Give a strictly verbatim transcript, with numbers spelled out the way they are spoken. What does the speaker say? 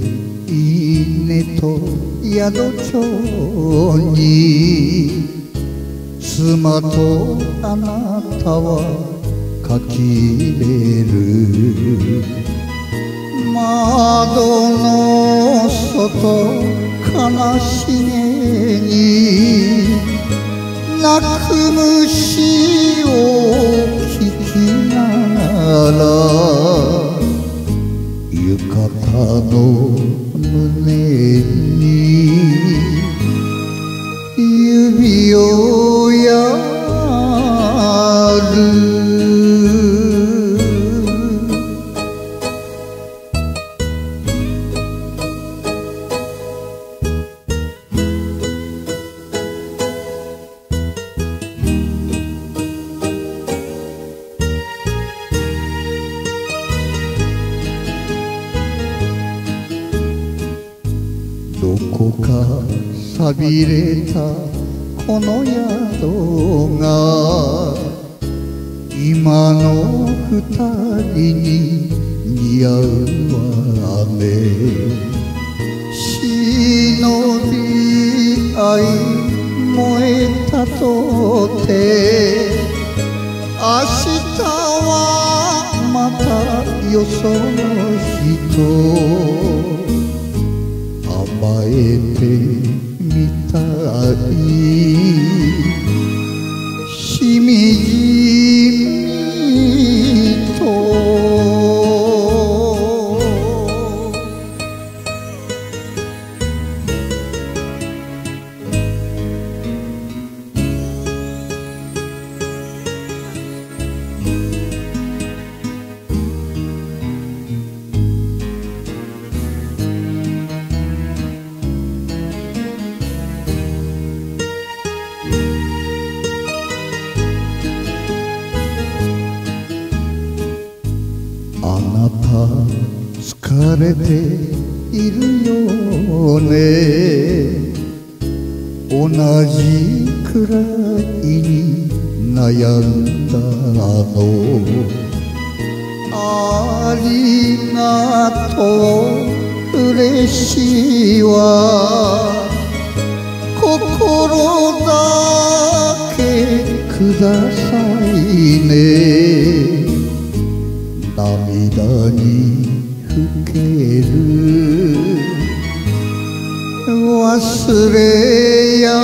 いいねと宿帳に妻とあなたは書き入れる。窓の外悲しげに鳴く虫を聞きながら浴衣の胸に指をやる。どこか寂れたこの宿が今の二人に似合うわね。忍び合い燃えたとて明日はまたよその人甘えてみたい。しみじみとあなた疲れているよね。同じくらいに悩んだの。ありがとう嬉しいわ。心だけくださいね。涙にふける忘れ宿。